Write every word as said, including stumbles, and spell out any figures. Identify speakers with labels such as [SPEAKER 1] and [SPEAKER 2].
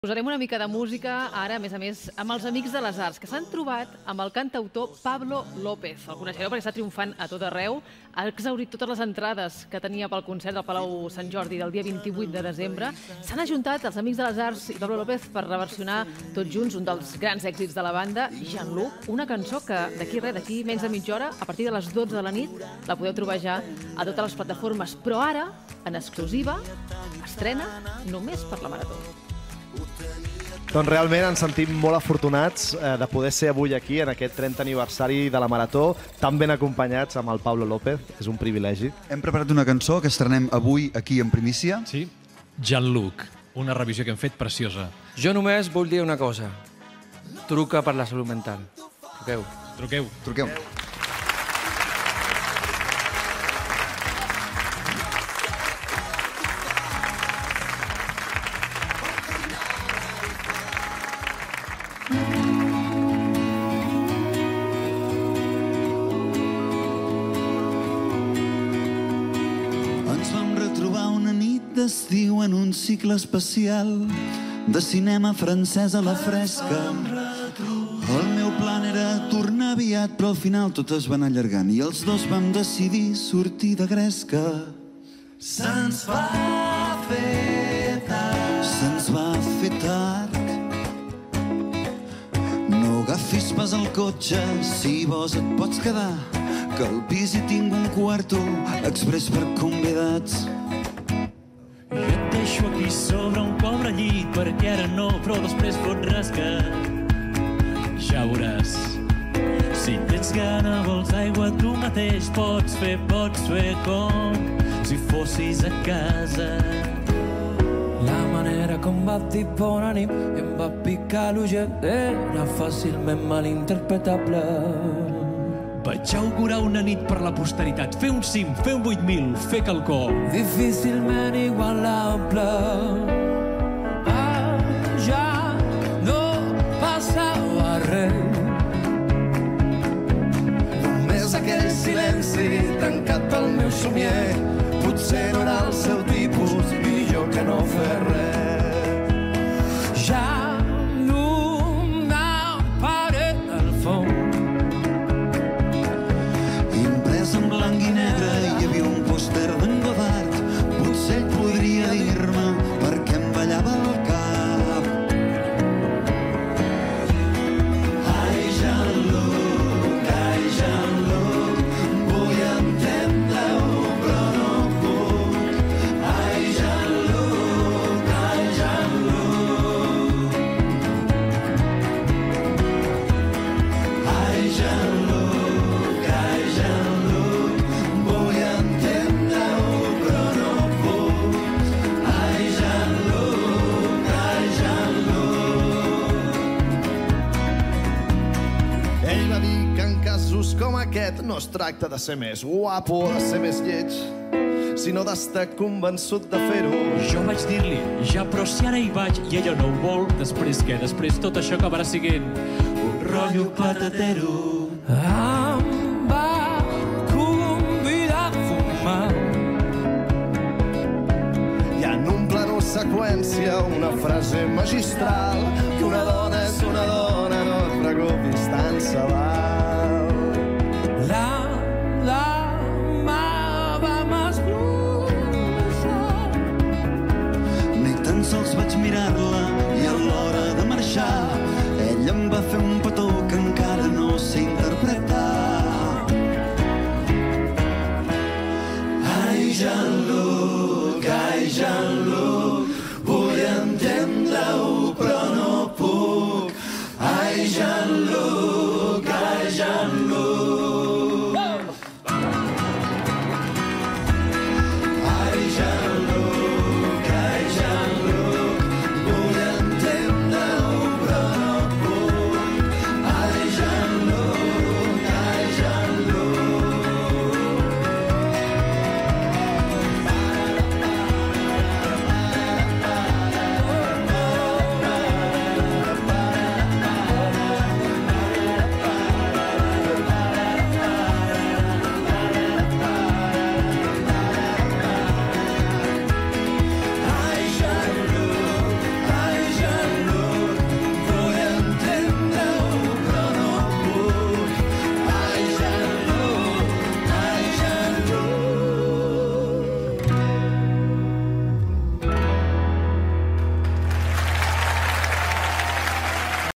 [SPEAKER 1] Posarem una mica de música, ara, a més a més, amb els Amics de les Arts, que s'han trobat amb el cantautor Pablo López. El coneixereu perquè està triomfant a tot arreu. Ha exhaurit totes les entrades que tenia pel concert del Palau Sant Jordi del dia vint-i-vuit de desembre. S'han ajuntat els Amics de les Arts i Pablo López per reversionar tots junts un dels grans èxits de la banda, Jean-Luc, una cançó que d'aquí res, d'aquí menys de mitja hora, a partir de les dotze de la nit, la podeu trobar ja a totes les plataformes. Però ara, en exclusiva, estrena només per la Marató.
[SPEAKER 2] Doncs realment ens sentim molt afortunats de poder ser avui aquí en aquest trentè aniversari de la Marató, tan ben acompanyats amb el Pablo López. És un privilegi.
[SPEAKER 3] Hem preparat una cançó que estrenem avui aquí en primícia.
[SPEAKER 4] Sí, Jean-Luc, una revisió que hem fet preciosa.
[SPEAKER 5] Jo només vull dir una cosa. Truca per la salut mental. Truqueu.
[SPEAKER 4] Truqueu.
[SPEAKER 3] Truqueu.
[SPEAKER 6] Ens vam retrobar una nit d'estiu en un cicle especial de cinema francès a la fresca. El meu plan era tornar aviat, però al final tot es va anar allargant i els dos vam decidir sortir de gresca. Se'ns va fer tard. Se'ns va fer tard. No agafis pas el cotxe, si vols et pots quedar, que al pis hi tinc un quarto express per convidats.
[SPEAKER 7] Jo et deixo aquí sobre un pobre llit, perquè ara no, però després fot rascar. Ja veuràs. Si tens gana, vols aigua, tu mateix pots fer, pots fer com si fossis a casa.
[SPEAKER 8] La manera com va dir bona nit i em va picar l'ullet era fàcilment malinterpretable.
[SPEAKER 4] Vaig augurar una nit per la posteritat. Fer un cim, fer un vuit mil, fer quelcom.
[SPEAKER 8] Difícilment igualable. Ah, ja no passava res.
[SPEAKER 6] Només aquell silenci trencat pel meu somier. Potser no era el seu tipus, millor que no fer res.
[SPEAKER 8] Ja l'una paret al fons.
[SPEAKER 6] Imprès en blanc i negre hi havia un pòster d'en Godard. Potser ell podria dir-me per què em ballava el cap. Ai, Jean-Luc, ai, Jean-Luc, vull entendre-ho, però no puc. Ai, Jean-Luc, ai, Jean-Luc. Ai, Jean-Luc, ai, Jean-Luc, vull entendre-ho, però no puc. Ai, Jean-Luc, ai, Jean-Luc.
[SPEAKER 2] Ell va dir que en casos com aquest no es tracta de ser més guapo o de ser més lleig, sinó d'estar convençut de fer-ho.
[SPEAKER 4] Jo vaig dir-li, ja, però si ara hi vaig i ella no ho vol, després què? Després tot això acabarà siguent un rotllo patatero.
[SPEAKER 8] Em va convidar a fumar.
[SPEAKER 2] I en un plano seqüència, una frase magistral que una